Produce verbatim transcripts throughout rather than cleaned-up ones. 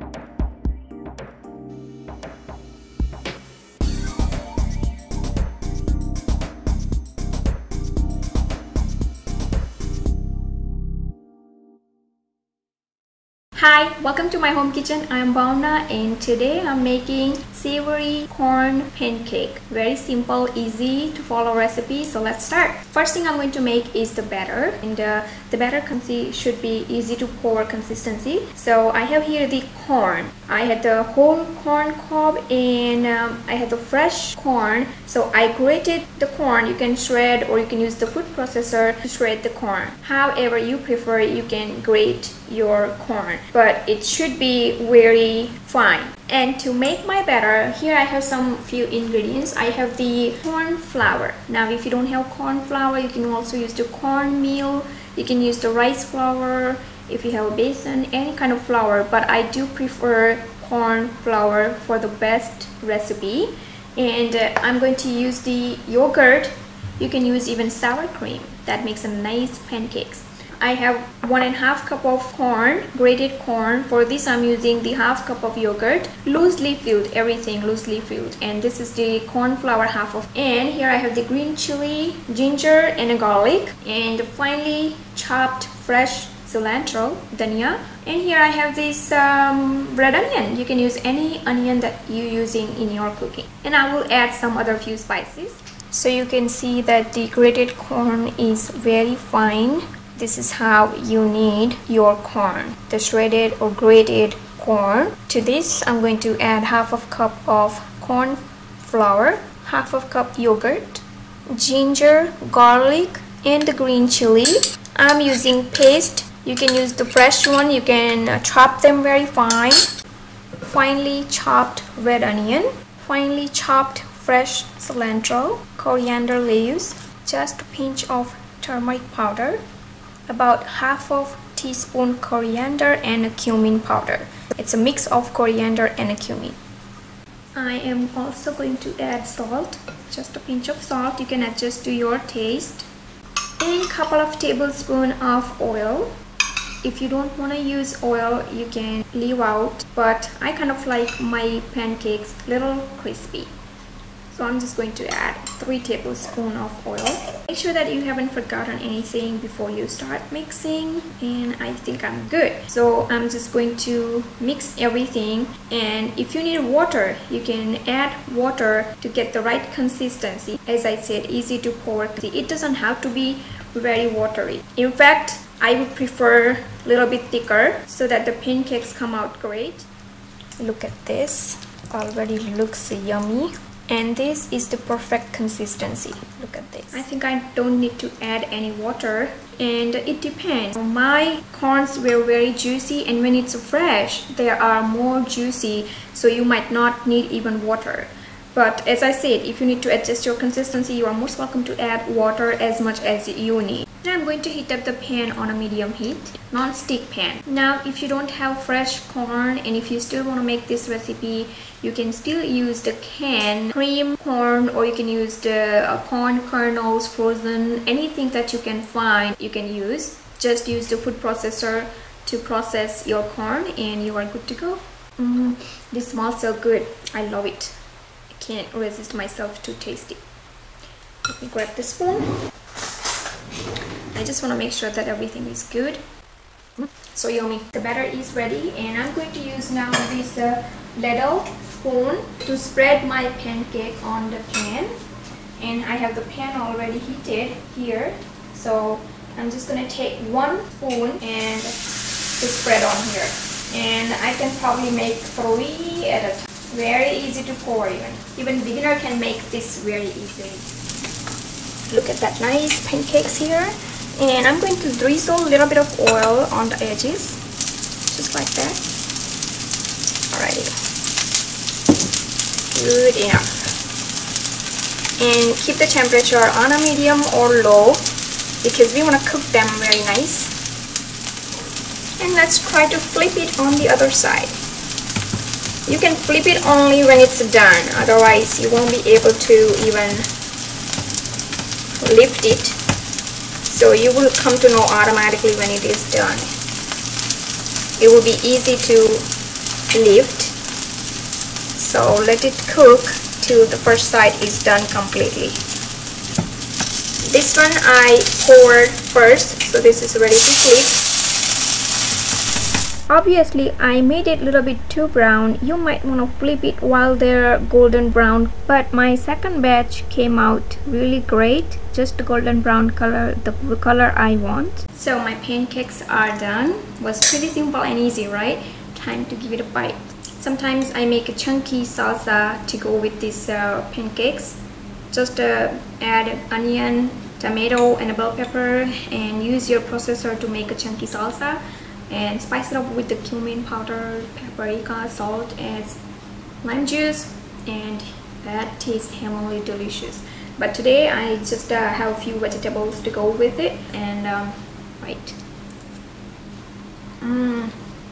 Hi, welcome to my home kitchen. I'm Bhavna and today I'm making savory corn pancake. Very simple, easy to follow recipe. So let's start. First thing I'm going to make is the batter, and uh, the batter should be easy to pour consistency. So I have here the corn. I had the whole corn cob and um, I had the fresh corn. So I grated the corn. You can shred or you can use the food processor to shred the corn. However you prefer, you can grate your corn, but it should be very fine. And to make my batter, here I have some few ingredients. I have the corn flour. Now if you don't have corn flour, you can also use the corn meal, you can use the rice flour, if you have a besan, any kind of flour, but I do prefer corn flour for the best recipe. And uh, I'm going to use the yogurt. You can use even sour cream. That makes a nice pancakes. I have one and a half cup of corn, grated corn. For this I'm using the half cup of yogurt, loosely filled, everything loosely filled. And this is the corn flour half of. And here I have the green chili, ginger and a garlic, and finely chopped fresh cilantro, dhania. And here I have this um, red onion. You can use any onion that you're using in your cooking. And I will add some other few spices. So you can see that the grated corn is very fine. This is how you need your corn, the shredded or grated corn. To this, I'm going to add half of cup of corn flour, half of cup yogurt, ginger, garlic, and the green chili. I'm using paste. You can use the fresh one. You can chop them very fine. Finely chopped red onion, finely chopped fresh cilantro, coriander leaves, just a pinch of turmeric powder, about half of teaspoon coriander and a cumin powder. It's a mix of coriander and a cumin. I am also going to add salt, just a pinch of salt. You can adjust to your taste. And a couple of tablespoons of oil. If you don't want to use oil, you can leave out, but I kind of like my pancakes little crispy. So I'm just going to add three tablespoons of oil. Make sure that you haven't forgotten anything before you start mixing, and I think I'm good. So I'm just going to mix everything, and if you need water, you can add water to get the right consistency. As I said, easy to pour. It doesn't have to be very watery. In fact, I would prefer a little bit thicker so that the pancakes come out great. Look at this, already looks yummy. And this is the perfect consistency. Look at this. I think I don't need to add any water, and it depends. My corns were very juicy, and when it's fresh they are more juicy, so you might not need even water. But as I said, if you need to adjust your consistency, you are most welcome to add water as much as you need. Now I'm going to heat up the pan on a medium heat, non-stick pan. Now if you don't have fresh corn, and if you still want to make this recipe, you can still use the canned cream corn, or you can use the uh, corn kernels, frozen, anything that you can find you can use. Just use the food processor to process your corn and you are good to go. Mm, this smells so good. I love it. I can't resist myself to taste it. Let me grab the spoon. I just want to make sure that everything is good. So yummy. The batter is ready, and I'm going to use now this uh, ladle spoon to spread my pancake on the pan. And I have the pan already heated here, so I'm just going to take one spoon and to spread on here. And I can probably make three at a time. Very easy to pour. Even even beginner can make this very easily. Look at that nice pancakes here. And I'm going to drizzle a little bit of oil on the edges, just like that. Alrighty, good enough. And keep the temperature on a medium or low, because we want to cook them very nice. And let's try to flip it on the other side. You can flip it only when it's done, otherwise you won't be able to even lift it. So you will come to know automatically when it is done. It will be easy to lift. So let it cook till the first side is done completely. This one I poured first, so this is ready to flip. Obviously, I made it a little bit too brown. You might want to flip it while they're golden brown, but my second batch came out really great, just the golden brown color, the color I want. So my pancakes are done. Was pretty simple and easy, right? Time to give it a bite. Sometimes I make a chunky salsa to go with these uh, pancakes. Just uh, add onion, tomato and a bell pepper and use your processor to make a chunky salsa. And spice it up with the cumin powder, paprika, salt, and lime juice, and that tastes heavenly delicious. But today I just uh, have a few vegetables to go with it, and um, right. Mm.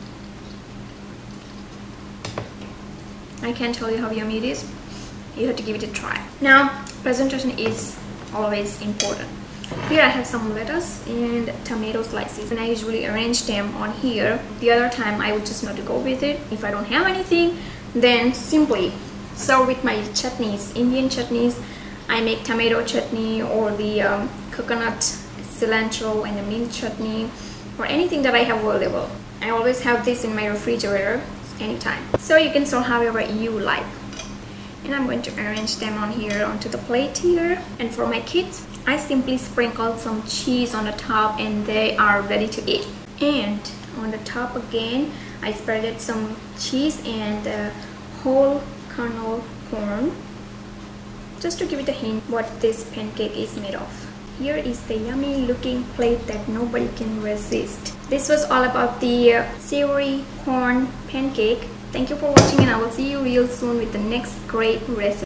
I can't tell you how yummy it is. You have to give it a try. Now, presentation is always important. Here I have some lettuce and tomato slices, and I usually arrange them on here. The other time I would just know to go with it. If I don't have anything, then simply serve with my chutneys. Indian chutneys, I make tomato chutney or the um, coconut, cilantro and the mint chutney, or anything that I have available. I always have this in my refrigerator anytime. So you can serve however you like. And I'm going to arrange them on here onto the plate here. And for my kids, I simply sprinkle some cheese on the top and they are ready to eat. And on the top again, I spreaded some cheese and uh, whole kernel corn, just to give it a hint what this pancake is made of. Here is the yummy looking plate that nobody can resist. This was all about the uh, savory corn pancake. Thank you for watching, and I will see you real soon with the next great recipe.